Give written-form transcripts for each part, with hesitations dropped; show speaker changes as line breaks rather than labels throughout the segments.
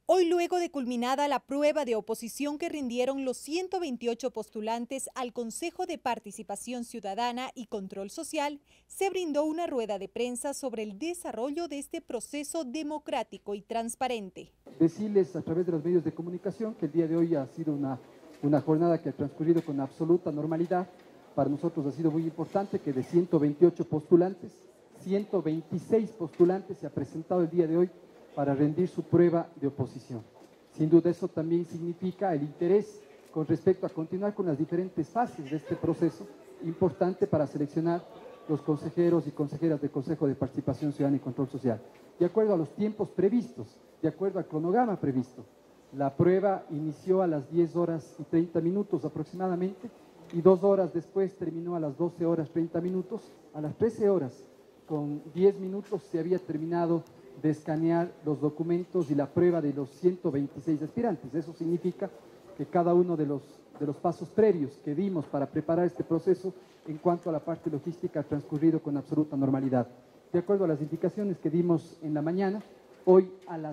Hoy, luego de culminada la prueba de oposición que rindieron los 128 postulantes al Consejo de Participación Ciudadana y Control Social, se brindó una rueda de prensa sobre el desarrollo de este proceso democrático y transparente.
Decirles a través de los medios de comunicación que el día de hoy ha sido una jornada que ha transcurrido con absoluta normalidad. Para nosotros ha sido muy importante que de 128 postulantes, 126 postulantes se ha presentado el día de hoy para rendir su prueba de oposición. Sin duda eso también significa el interés con respecto a continuar con las diferentes fases de este proceso importante para seleccionar los consejeros y consejeras del Consejo de Participación Ciudadana y Control Social. De acuerdo a los tiempos previstos, de acuerdo al cronograma previsto, la prueba inició a las 10 horas y 30 minutos aproximadamente y 2 horas después terminó a las 12 horas 30 minutos. A las 13 horas con 10 minutos se había terminado de escanear los documentos y la prueba de los 126 aspirantes. Eso significa que cada uno de los pasos previos que dimos para preparar este proceso en cuanto a la parte logística ha transcurrido con absoluta normalidad. De acuerdo a las indicaciones que dimos en la mañana, hoy a las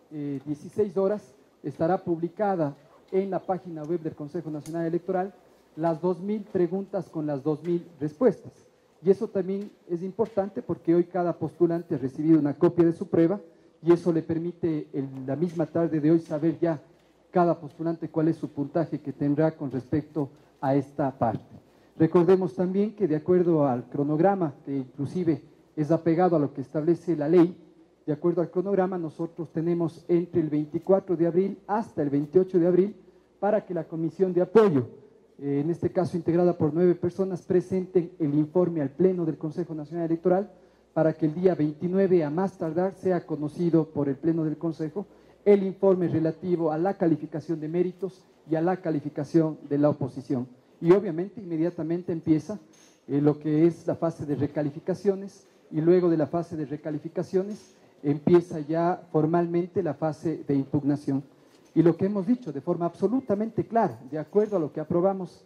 16 horas estará publicada en la página web del Consejo Nacional Electoral las 2.000 preguntas con las 2.000 respuestas. Y eso también es importante porque hoy cada postulante ha recibido una copia de su prueba y eso le permite en la misma tarde de hoy saber ya cada postulante cuál es su puntaje que tendrá con respecto a esta parte. Recordemos también que de acuerdo al cronograma, que inclusive es apegado a lo que establece la ley, de acuerdo al cronograma nosotros tenemos entre el 24 de abril hasta el 28 de abril para que la comisión de apoyo, en este caso integrada por 9 personas, presenten el informe al Pleno del Consejo Nacional Electoral para que el día 29 a más tardar sea conocido por el Pleno del Consejo el informe relativo a la calificación de méritos y a la calificación de la oposición. Y obviamente inmediatamente empieza lo que es la fase de recalificaciones y luego de la fase de recalificaciones empieza ya formalmente la fase de impugnación. Y lo que hemos dicho de forma absolutamente clara, de acuerdo a lo que aprobamos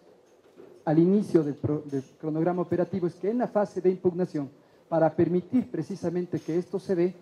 al inicio del cronograma operativo, es que en la fase de impugnación, para permitir precisamente que esto se dé,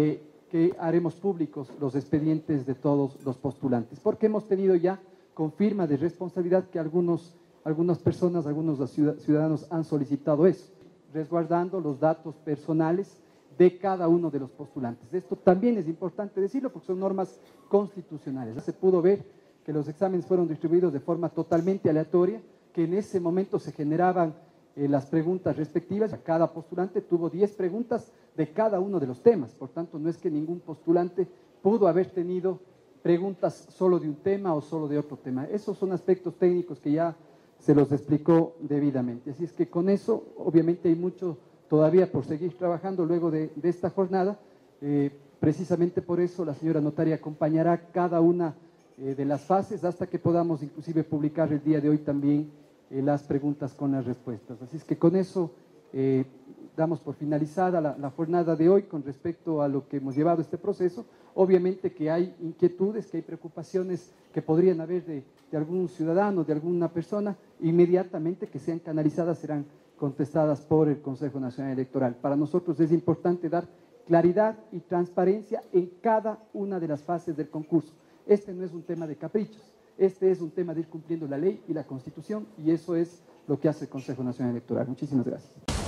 que haremos públicos los expedientes de todos los postulantes, porque hemos tenido ya con firma de responsabilidad que algunas personas, algunos ciudadanos han solicitado eso, resguardando los datos personales de cada uno de los postulantes. Esto también es importante decirlo porque son normas constitucionales. Se pudo ver que los exámenes fueron distribuidos de forma totalmente aleatoria, que en ese momento se generaban las preguntas respectivas. Cada postulante tuvo 10 preguntas de cada uno de los temas, por tanto no es que ningún postulante pudo haber tenido preguntas solo de un tema o solo de otro tema. Esos son aspectos técnicos que ya se los explicó debidamente. Así es que con eso obviamente hay mucho todavía por seguir trabajando luego de esta jornada. Precisamente por eso la señora notaria acompañará cada una de las fases hasta que podamos inclusive publicar el día de hoy también las preguntas con las respuestas. Así es que con eso damos por finalizada la jornada de hoy con respecto a lo que hemos llevado este proceso. Obviamente que hay inquietudes, que hay preocupaciones que podrían haber de algún ciudadano, de alguna persona, inmediatamente que sean canalizadas serán contestadas por el Consejo Nacional Electoral. Para nosotros es importante dar claridad y transparencia en cada una de las fases del concurso. Este no es un tema de caprichos, este es un tema de ir cumpliendo la ley y la Constitución y eso es lo que hace el Consejo Nacional Electoral. Muchísimas gracias.